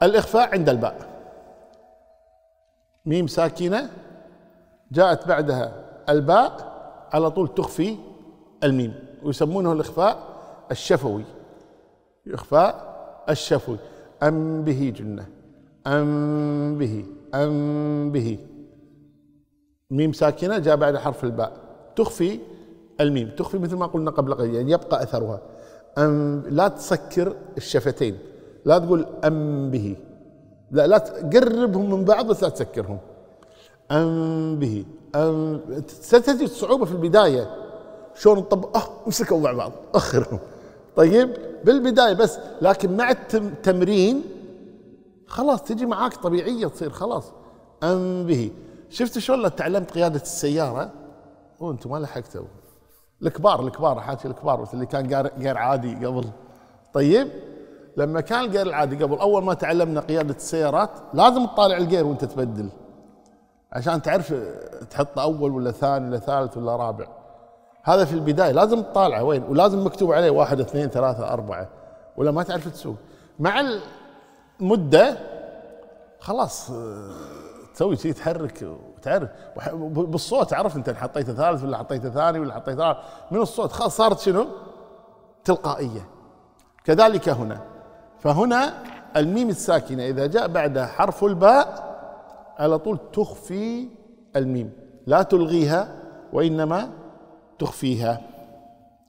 الإخفاء عند الباء، ميم ساكنة جاءت بعدها الباء على طول تخفي الميم، ويسمونه الإخفاء الشفوي، إخفاء الشفوي. أم به جنة، أم به، أم به، ميم ساكنة جاء بعد حرف الباء تخفي الميم، تخفي مثل ما قلنا قبل قليل، يعني يبقى أثرها. أم، لا تسكر الشفتين، لا تقول أم به، لا تقربهم من بعض بس لا تسكرهم. أم به، أم، ستجد صعوبة في البداية شلون نطبق، امسكوا مع بعض أخرهم، طيب بالبداية بس، لكن مع التمرين خلاص تجي معاك طبيعية تصير خلاص. أم به. شفت شلون لو تعلمت قيادة السيارة وانتم ما لحقتوا، الكبار حاكي الكبار، بس اللي كان غير عادي قبل. طيب لما كان الجير العادي قبل، اول ما تعلمنا قيادة السيارات لازم تطالع الجير وانت تبدل عشان تعرف تحط اول ولا ثاني ولا ثالث ولا رابع. هذا في البداية لازم تطالعه وين، ولازم مكتوب عليه 1 2 3 4، ولا ما تعرف تسوق. مع المدة خلاص تسوي شيء، تحرك وتعرف بالصوت، تعرف انت حطيته ثالث ولا حطيته ثاني ولا حطيته رابع من الصوت، خلاص صارت شنو؟ تلقائية. كذلك هنا، فهنا الميم الساكنة إذا جاء بعدها حرف الباء على طول تخفي الميم، لا تلغيها وإنما تخفيها.